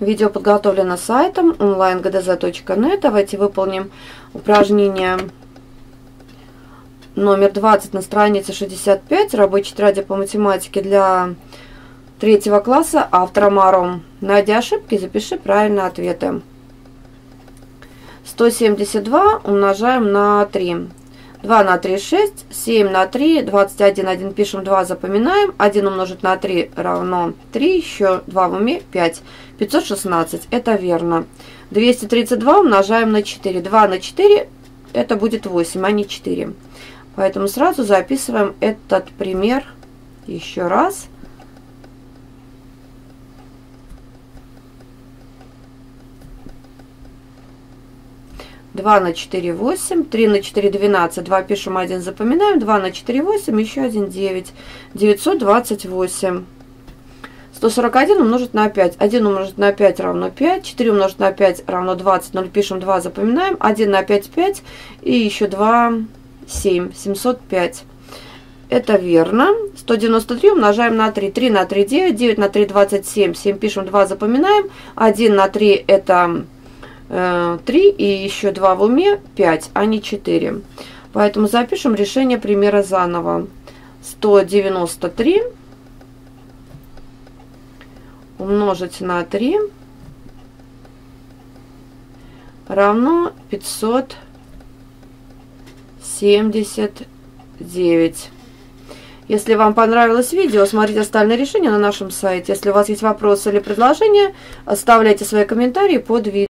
Видео подготовлено сайтом onlinegdz.net. Давайте выполним упражнение номер 20 на странице 65. Рабочая тетрадь по математике для 3 класса. Автор Маром. Найди ошибки, запиши правильные ответы. 172 умножаем на 3. 2 на 3 – 6, 7 на 3, 21, 1 пишем, 2 запоминаем, 1 умножить на 3 равно 3, еще 2 в уме, 5, 516, это верно. 232 умножаем на 4, 2 на 4 это будет 8, а не 4. Поэтому сразу записываем этот пример еще раз. 2 на 4 – 8, 3 на 4 – 12, 2 пишем, 1 запоминаем, 2 на 4 – 8, еще 1 – 9, 928. 141 умножить на 5, 1 умножить на 5 равно 5, 4 умножить на 5 равно 20, 0 пишем, 2 запоминаем, 1 на 5 – 5, и еще 2 – 7, 705. Это верно. 193 умножаем на 3, 3 на 3 – 9, 9 на 3 – 27, 7 пишем, 2 запоминаем, 1 на 3 это 3 и еще 2 в уме 5, а не 4. Поэтому запишем решение примера заново. 193 умножить на 3 равно 579. Если вам понравилось видео, смотрите остальные решения на нашем сайте. Если у вас есть вопросы или предложения, оставляйте свои комментарии под видео.